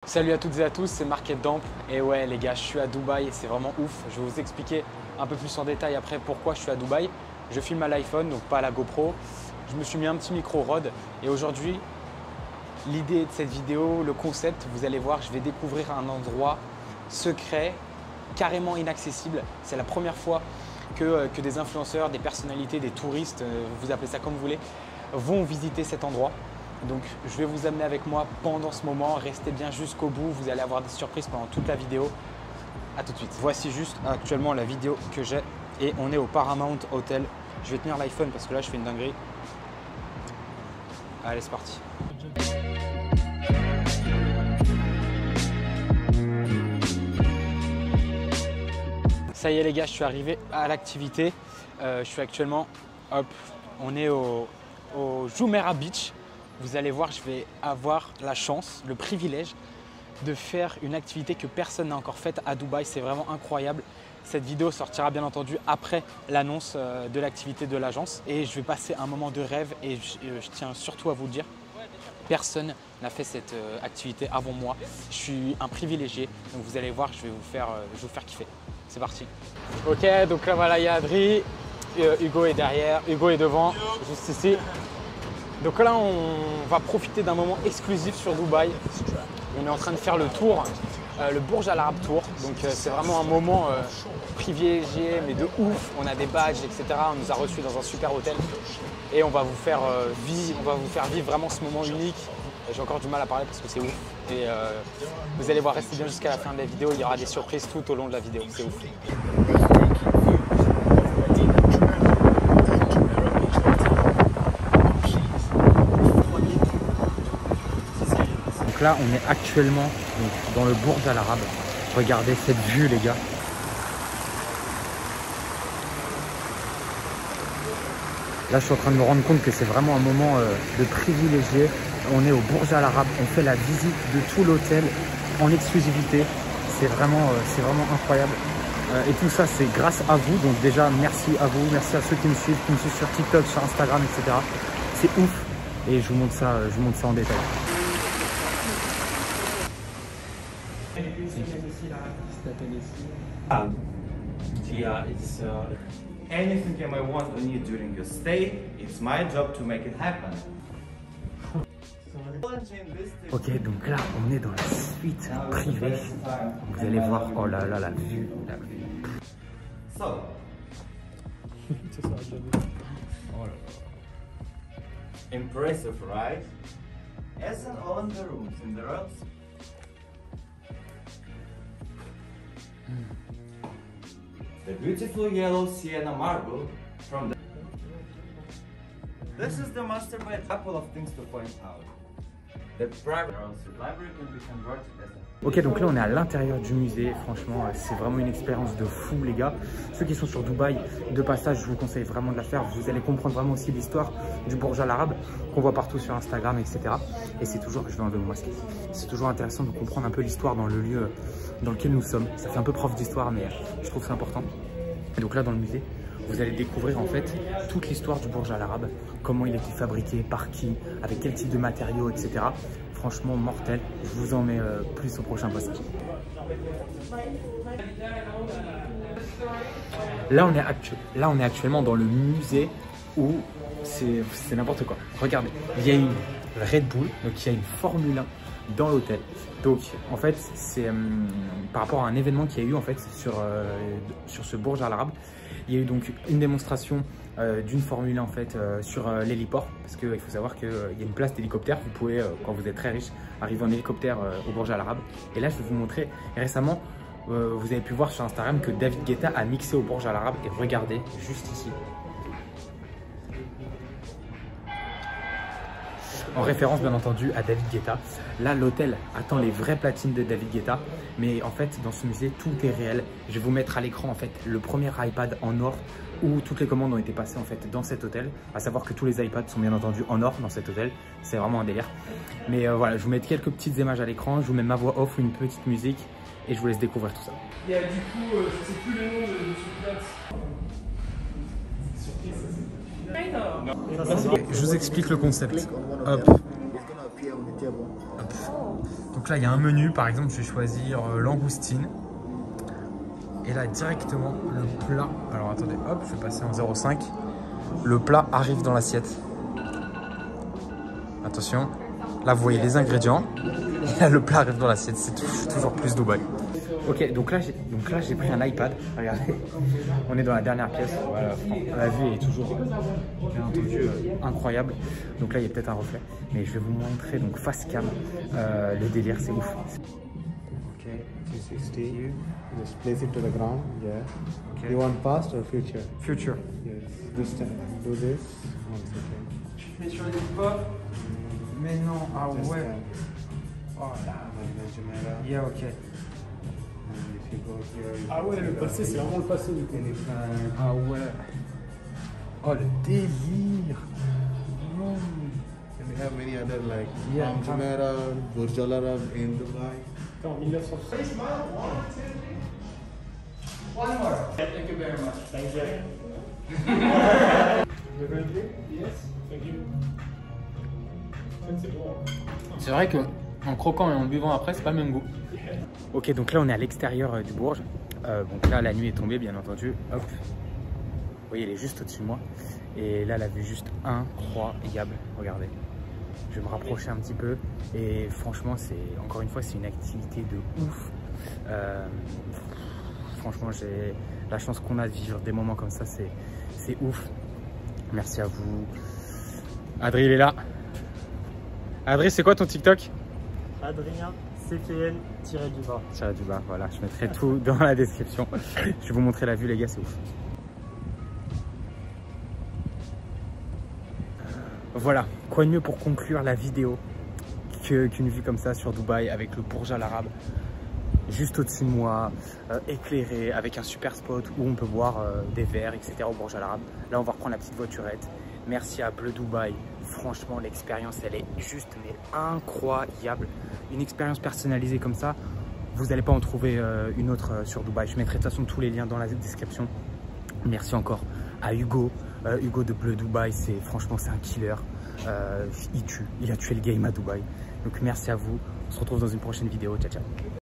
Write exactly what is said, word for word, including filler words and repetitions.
Salut à toutes et à tous, c'est Market Damp. Et ouais les gars, je suis à Dubaï et c'est vraiment ouf. Je vais vous expliquer un peu plus en détail après pourquoi je suis à Dubaï. Je filme à l'iPhone, donc pas à la GoPro. Je me suis mis un petit micro Rode et aujourd'hui, l'idée de cette vidéo, le concept, vous allez voir, je vais découvrir un endroit secret, carrément inaccessible. C'est la première fois que, que des influenceurs, des personnalités, des touristes, vous appelez ça comme vous voulez, vont visiter cet endroit. Donc je vais vous amener avec moi pendant ce moment, restez bien jusqu'au bout, vous allez avoir des surprises pendant toute la vidéo. A tout de suite. Voici juste actuellement la vidéo que j'ai et on est au Paramount Hotel. Je vais tenir l'iPhone parce que là je fais une dinguerie. Allez, c'est parti. Ça y est les gars, je suis arrivé à l'activité. Euh, je suis actuellement, hop, on est au, au Jumeirah Beach. Vous allez voir, je vais avoir la chance, le privilège de faire une activité que personne n'a encore faite à Dubaï. C'est vraiment incroyable. Cette vidéo sortira bien entendu après l'annonce de l'activité de l'agence. Et je vais passer un moment de rêve et je, je tiens surtout à vous le dire. Personne n'a fait cette activité avant moi. Je suis un privilégié. Donc vous allez voir, je vais vous faire, je vais vous faire kiffer. C'est parti. Ok, donc là voilà, il y a Adri. Hugo est derrière, Hugo est devant, juste ici. Donc là, on va profiter d'un moment exclusif sur Dubaï. On est en train de faire le tour, euh, le Burj Al Arab Tour. Donc euh, c'est vraiment un moment euh, privilégié, mais de ouf. On a des badges, et cetera. On nous a reçus dans un super hôtel. Et on va vous faire, euh, vivre, on va vous faire vivre vraiment ce moment unique. J'ai encore du mal à parler parce que c'est ouf. Et euh, vous allez voir, restez bien jusqu'à la fin de la vidéo. Il y aura des surprises tout au long de la vidéo. C'est ouf. Là, on est actuellement donc, dans le Burj Al Arab. Regardez cette vue, les gars. Là, je suis en train de me rendre compte que c'est vraiment un moment euh, de privilégié. On est au Burj Al Arab. On fait la visite de tout l'hôtel en exclusivité. C'est vraiment, euh, c'est vraiment incroyable. Euh, et tout ça, c'est grâce à vous. Donc déjà, merci à vous. Merci à ceux qui me suivent, qui me suivent sur TikTok, sur Instagram, et cetera. C'est ouf. Et je vous montre ça, je vous montre ça en détail. Um, yeah, it's uh, anything you might want or need during your stay. It's my job to make it happen. Ok, donc là, on est dans la suite privée. Vous allez voir, oh là là, la vue, la vue. So, impressive, right? As in all in the rooms, in the rooms. The beautiful yellow sienna marble from the... This is the master bed. Couple of things to point out. The private library can be converted as a... Ok, donc là on est à l'intérieur du musée. Franchement, c'est vraiment une expérience de fou, les gars. Ceux qui sont sur Dubaï, de passage, je vous conseille vraiment de la faire. Vous allez comprendre vraiment aussi l'histoire du Burj Al Arab qu'on voit partout sur Instagram, et cetera. Et c'est toujours, je vais enlever mon masque. C'est toujours intéressant de comprendre un peu l'histoire dans le lieu dans lequel nous sommes. Ça fait un peu prof d'histoire, mais je trouve ça important. Et donc là, dans le musée, vous allez découvrir en fait toute l'histoire du Burj Al Arab, comment il a été fabriqué, par qui, avec quel type de matériaux, et cetera. Franchement, mortel. Je vous en mets euh, plus au prochain passage. Là on, est actu là, on est actuellement dans le musée où c'est n'importe quoi. Regardez, il y a une Red Bull, donc il y a une Formule un dans l'hôtel. Donc en fait, c'est euh, par rapport à un événement qu'il y a eu en fait sur, euh, sur ce Burj Al Arab. Il y a eu donc une démonstration euh, d'une Formule un en fait euh, sur euh, l'héliport, parce qu'il faut savoir qu'il euh, y a une place d'hélicoptère. Vous pouvez, euh, quand vous êtes très riche, arriver en hélicoptère euh, au Burj Al Arab. Et là, je vais vous montrer récemment, euh, vous avez pu voir sur Instagram que David Guetta a mixé au Burj Al Arab. Et regardez, juste ici. En référence bien entendu à David Guetta. Là l'hôtel attend les vraies platines de David Guetta, mais en fait dans ce musée tout est réel. Je vais vous mettre à l'écran en fait le premier iPad en or où toutes les commandes ont été passées en fait dans cet hôtel. À savoir que tous les iPads sont bien entendu en or dans cet hôtel, c'est vraiment un délire. Mais euh, voilà, je vous mets quelques petites images à l'écran, je vous mets ma voix off ou une petite musique et je vous laisse découvrir tout ça. Il y a du coup, euh, je sais plus le nom de, de ce plat. Je vous explique le concept. Hop. Hop. Donc là, il y a un menu. Par exemple, je vais choisir euh, langoustine. Et là, directement, le plat. Alors attendez, hop, je vais passer en zéro virgule cinq. Le plat arrive dans l'assiette. Attention. Là, vous voyez les ingrédients. Et là, le plat arrive dans l'assiette. C'est toujours plus Dubaï. Ok, donc là, j'ai donc là j'ai pris un iPad. Regardez, on est dans la dernière pièce. Voilà, la vue est toujours, bien entendu, euh, incroyable. Donc là, il y a peut-être un reflet, mais je vais vous montrer donc face cam. Euh, le délire, c'est ouf. Ok, three sixty. Just place it to the ground. Yeah. Okay. You want past or future? Future. Yes. This time. Do this. One second. Tu mets sur les pas. Mais non, ah Just ouais. time. Oh là. Jumeirah. Yeah, ok. And if you go here, you Ah ouais, le passé, c'est vraiment le passé du coup. Elephant. Ah ouais. Oh le délire. And we have many other like Yeah. Palm Jumeirah, Burj Al Arab in Dubai. En mille neuf cent soixante. One more. Thank you very much. Thank you. You ready? Yes. Thank you. C'est bon. C'est vrai que en croquant et en buvant après, c'est pas le même goût. Ok, donc là on est à l'extérieur euh, du Bourges. Euh, donc là la nuit est tombée, bien entendu. Hop. Vous voyez, elle est juste au-dessus de moi. Et là la vue est juste incroyable. Regardez. Je vais me rapprocher un petit peu. Et franchement, c'est encore une fois, c'est une activité de ouf. Euh, franchement, j'ai la chance qu'on a de vivre des moments comme ça. C'est ouf. Merci à vous. Adrien, il est là. Adrien, c'est quoi ton TikTok? Adrien C P N tiré du bas. Tiré du bas, voilà, je mettrai tout dans la description. Je vais vous montrer la vue, les gars, c'est ouf. Voilà, quoi de mieux pour conclure la vidéo qu'une vue comme ça sur Dubaï avec le Burj Al Arab juste au-dessus de moi, euh, éclairé, avec un super spot où on peut boire euh, des verres, et cetera au Burj Al Arab. Là, on va reprendre la petite voiturette. Merci à Bleu Dubaï. Franchement, l'expérience, elle est juste mais incroyable. Une expérience personnalisée comme ça, vous n'allez pas en trouver euh, une autre euh, sur Dubaï. Je mettrai de toute façon tous les liens dans la description. Merci encore à Hugo. Euh, Hugo de Bleu Dubaï, c'est franchement, c'est un killer. Euh, il tue, il a tué le game à Dubaï. Donc merci à vous. On se retrouve dans une prochaine vidéo. Ciao, ciao.